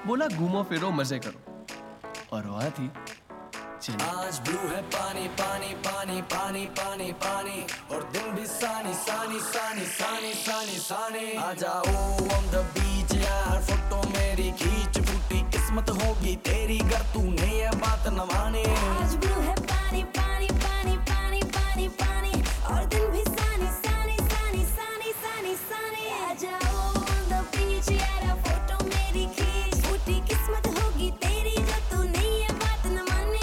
बोला घूमो फिरो मजे करो, और वहां थी चेन्नई। आज ब्लू है पानी पानी पानी पानी पानी पानी, और दिन भी सानी सानी सानी सानी सानी सानी। आ जाओ ऑन द बीच यार, फोटो मेरी खींच, फूटी किस्मत होगी तेरी गर तूने ये बात न माने। आज ब्लू है पानी पानी पानी पानी पानी पानी, और दिन भी सानी सानी सानी सानी सानी सानी। आ जाओ ऑन द बीच यार, फोटो मेरी खींच, फूटी किस्मत होगी तेरी जो तूने ये बात न माने।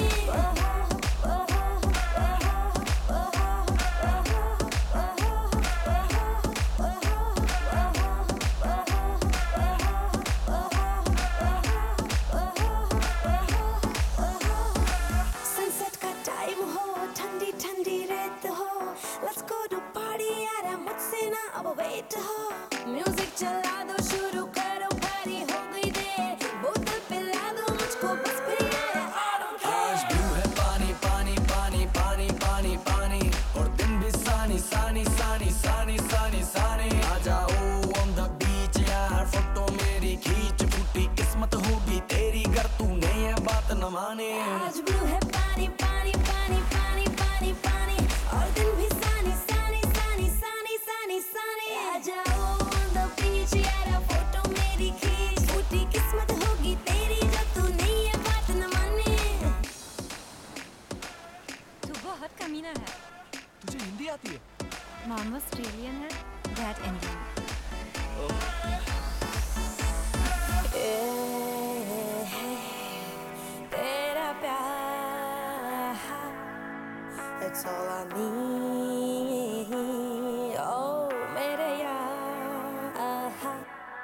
सनसेट का टाइम हो, ठंडी ठंडी रेत हो, लेट्स गो टू पार्टी यार, मुझसे ना अब वेट हो। म्यूजिक चला दो, शुरू करो पार्टी, हो गई देर, बोतल पिला दो मुझको बस फिर यार, I don't care। आज ब्लू है पानी पानी पानी पानी पानी पानी, और दिन भी सानी सानी सानी सानी सानी सानी। आ जाओ ऑन द बीच यार, फोटो मेरी खींच, फूटी किस्मत होगी तेरी गर तूने ये बात न माने। आज ब्लू है पानी पानी पानी पानी पानी पानी, और दिन भी सानी सानी सानी सानी सानी सानी। आ जाओ ऑन द बीच यार, फोटो मेरी खींच, फूटी किस्मत होगी तेरी जो तूने ये बात न माने। तू बहुत कमीना है। तुझे हिंदी आती है? मॉम ऑस्ट्रेलियन है, डैड इंडियन। तेरा प्यार, it's all I need, oh मेरे यार।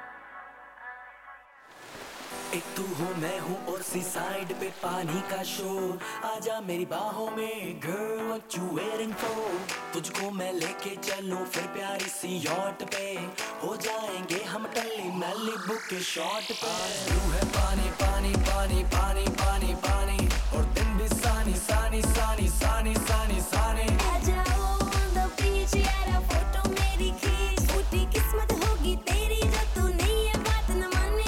एक तू हो मैं हूँ और सी साइड पे पानी का शोर, आजा मेरी बाहों में girl what you waiting for। तुझको मैं लेके चलूं फिर प्यारी सी यॉट पे, हो जाएंगे हम टल्ली मैलिबू के शॉट पे। ब्लू है पानी पानी पानी पानी पानी पानी, और दिन भी सानी सानी सानी सानी सानी सानी। आ जाओ on the beach यार, फोटो मेरी खींच, फूटी किस्मत होगी तेरी जो तूने ये बात न माने।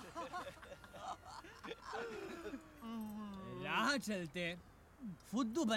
राह चलते फुद्दू